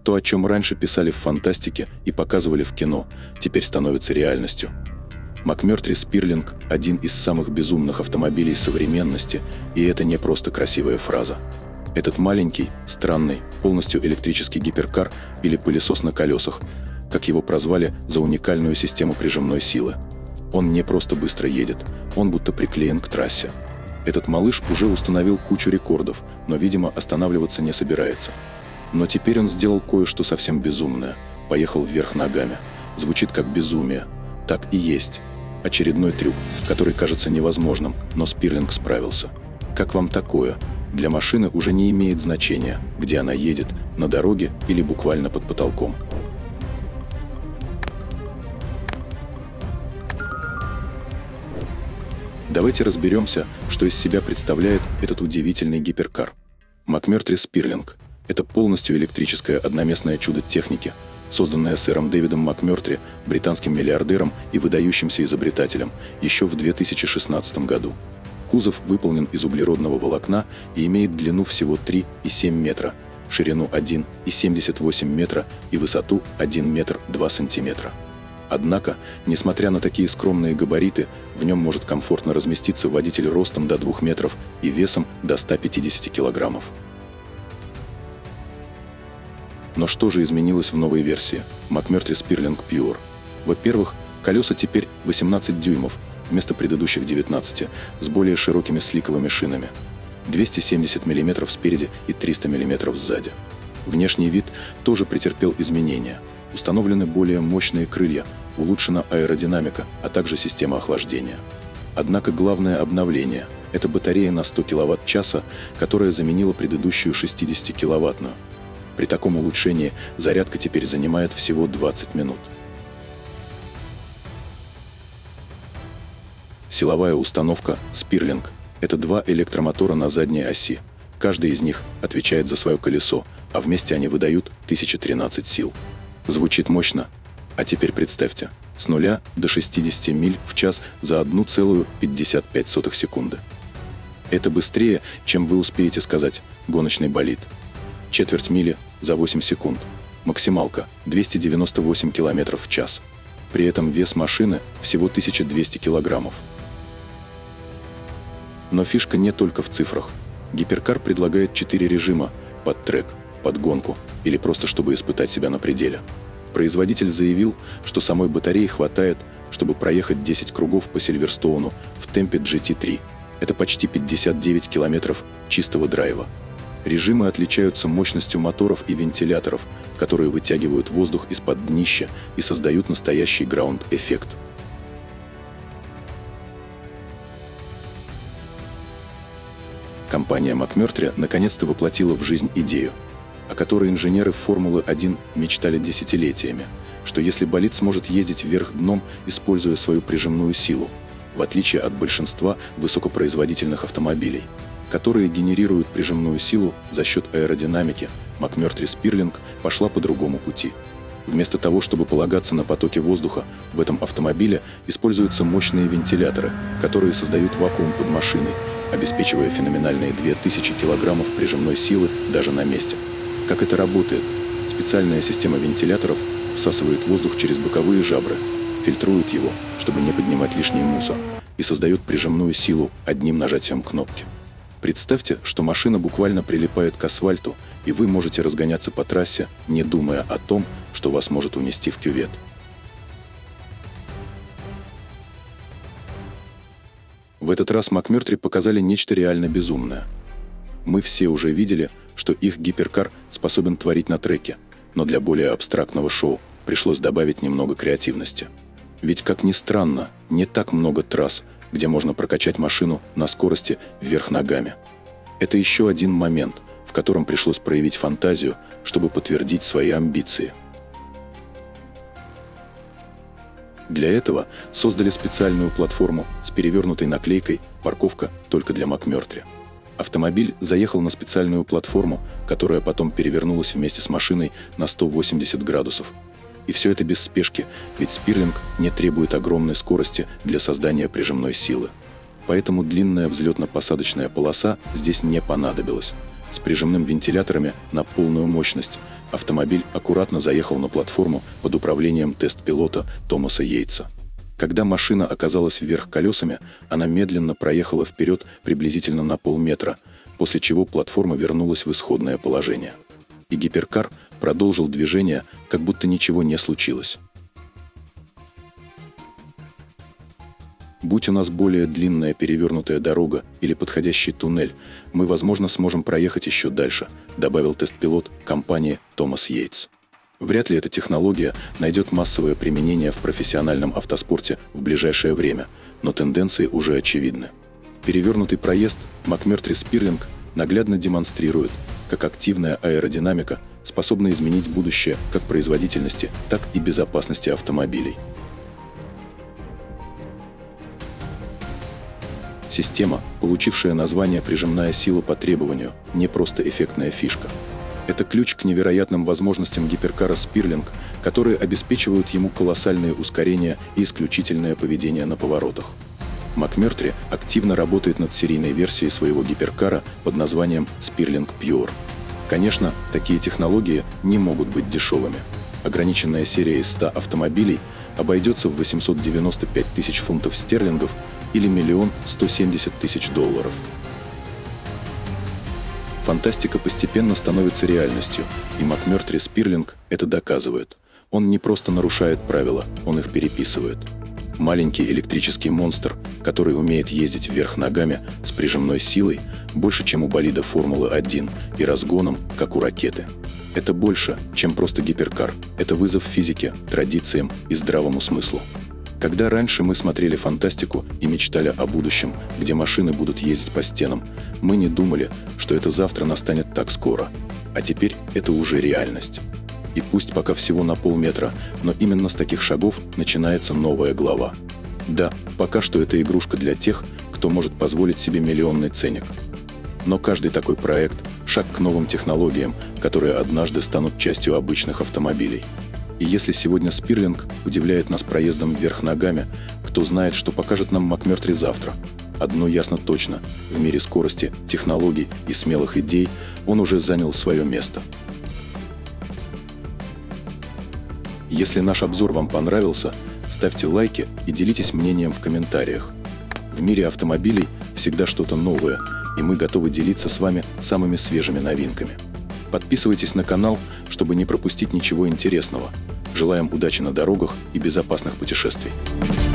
То, о чем раньше писали в фантастике и показывали в кино, теперь становится реальностью. МакМёртри Спирлинг – один из самых безумных автомобилей современности, и это не просто красивая фраза. Этот маленький, странный, полностью электрический гиперкар или пылесос на колесах, как его прозвали за уникальную систему прижимной силы. Он не просто быстро едет, он будто приклеен к трассе. Этот малыш уже установил кучу рекордов, но, видимо, останавливаться не собирается. Но теперь он сделал кое-что совсем безумное. Поехал вверх ногами. Звучит как безумие. Так и есть. Очередной трюк, который кажется невозможным, но Спирлинг справился. Как вам такое? Для машины уже не имеет значения, где она едет, на дороге или буквально под потолком. Давайте разберемся, что из себя представляет этот удивительный гиперкар. МакМёртри Спирлинг – это полностью электрическое одноместное чудо техники, созданное сэром Дэвидом МакМёртри, британским миллиардером и выдающимся изобретателем, еще в 2016 году. Кузов выполнен из углеродного волокна и имеет длину всего 3,7 метра, ширину 1,78 метра и высоту 1 метр 2 сантиметра. Однако, несмотря на такие скромные габариты, в нем может комфортно разместиться водитель ростом до 2 метров и весом до 150 килограммов. Но что же изменилось в новой версии МакМёртри Спирлинг Pure? Во-первых, колеса теперь 18 дюймов, вместо предыдущих 19, с более широкими сликовыми шинами. 270 мм спереди и 300 мм сзади. Внешний вид тоже претерпел изменения. Установлены более мощные крылья, улучшена аэродинамика, а также система охлаждения. Однако главное обновление – это батарея на 100 кВт-часа, которая заменила предыдущую 60-киловаттную. При таком улучшении зарядка теперь занимает всего 20 минут. Силовая установка Спирлинг – это два электромотора на задней оси. Каждый из них отвечает за свое колесо, а вместе они выдают 1013 сил. Звучит мощно. А теперь представьте, с 0 до 60 миль в час за 1,55 секунды. Это быстрее, чем вы успеете сказать «гоночный болид». Четверть мили за 8 секунд. Максималка – 298 км в час. При этом вес машины всего 1200 килограммов. Но фишка не только в цифрах. Гиперкар предлагает 4 режима – под трек, под гонку или просто чтобы испытать себя на пределе. Производитель заявил, что самой батареи хватает, чтобы проехать 10 кругов по Сильверстоуну в темпе GT3. Это почти 59 километров чистого драйва. Режимы отличаются мощностью моторов и вентиляторов, которые вытягивают воздух из-под днища и создают настоящий граунд-эффект. Компания МакМёртри наконец-то воплотила в жизнь идею, о которой инженеры Формулы-1 мечтали десятилетиями, что если болид сможет ездить вверх дном, используя свою прижимную силу, в отличие от большинства высокопроизводительных автомобилей, которые генерируют прижимную силу за счет аэродинамики, МакМёртри Спирлинг пошла по другому пути. Вместо того, чтобы полагаться на потоки воздуха, в этом автомобиле используются мощные вентиляторы, которые создают вакуум под машиной, обеспечивая феноменальные 2000 килограммов прижимной силы даже на месте. Как это работает? Специальная система вентиляторов всасывает воздух через боковые жабры, фильтрует его, чтобы не поднимать лишний мусор, и создает прижимную силу одним нажатием кнопки. Представьте, что машина буквально прилипает к асфальту, и вы можете разгоняться по трассе, не думая о том, что вас может унести в кювет. В этот раз МакМёртри показали нечто реально безумное. Мы все уже видели, что их гиперкар способен творить на треке, но для более абстрактного шоу пришлось добавить немного креативности. Ведь, как ни странно, не так много трасс, где можно прокачать машину на скорости вверх ногами. Это еще один момент, в котором пришлось проявить фантазию, чтобы подтвердить свои амбиции. Для этого создали специальную платформу с перевернутой наклейкой «Парковка только для МакМёртри». Автомобиль заехал на специальную платформу, которая потом перевернулась вместе с машиной на 180 градусов. И все это без спешки, ведь Спирлинг не требует огромной скорости для создания прижимной силы. Поэтому длинная взлетно-посадочная полоса здесь не понадобилась. с прижимным вентиляторами на полную мощность, автомобиль аккуратно заехал на платформу под управлением тест-пилота Томаса Йейтса. Когда машина оказалась вверх колесами, она медленно проехала вперед приблизительно на полметра, после чего платформа вернулась в исходное положение. И гиперкар продолжил движение, как будто ничего не случилось. Будь у нас более длинная перевернутая дорога или подходящий туннель, мы, возможно, сможем проехать еще дальше, добавил тест-пилот компании Томас Йейтс. Вряд ли эта технология найдет массовое применение в профессиональном автоспорте в ближайшее время, но тенденции уже очевидны. Перевернутый проезд МакМёртри-Спирлинг наглядно демонстрирует, как активная аэродинамика способна изменить будущее как производительности, так и безопасности автомобилей. Система, получившая название «прижимная сила по требованию», не просто эффектная фишка. Это ключ к невероятным возможностям гиперкара Спирлинг, которые обеспечивают ему колоссальные ускорения и исключительное поведение на поворотах. МакМёртри активно работает над серийной версией своего гиперкара под названием Спирлинг Pure. Конечно, такие технологии не могут быть дешевыми. Ограниченная серия из 100 автомобилей обойдется в 895 тысяч фунтов стерлингов или 1 170 000 долларов. Фантастика постепенно становится реальностью, и МакМёртри-Спирлинг это доказывает. Он не просто нарушает правила, он их переписывает. Маленький электрический монстр, который умеет ездить вверх ногами с прижимной силой, больше, чем у болида Формулы-1, и разгоном, как у ракеты. Это больше, чем просто гиперкар. Это вызов физике, традициям и здравому смыслу. Когда раньше мы смотрели фантастику и мечтали о будущем, где машины будут ездить по стенам, мы не думали, что это завтра настанет так скоро. А теперь это уже реальность. И пусть пока всего на полметра, но именно с таких шагов начинается новая глава. Да, пока что это игрушка для тех, кто может позволить себе миллионный ценник. Но каждый такой проект – шаг к новым технологиям, которые однажды станут частью обычных автомобилей. И если сегодня Спирлинг удивляет нас проездом вверх ногами, кто знает, что покажет нам МакМёртри завтра. Одно ясно точно – в мире скорости, технологий и смелых идей он уже занял свое место. Если наш обзор вам понравился, ставьте лайки и делитесь мнением в комментариях. В мире автомобилей всегда что-то новое, и мы готовы делиться с вами самыми свежими новинками. Подписывайтесь на канал, чтобы не пропустить ничего интересного. Желаем удачи на дорогах и безопасных путешествий.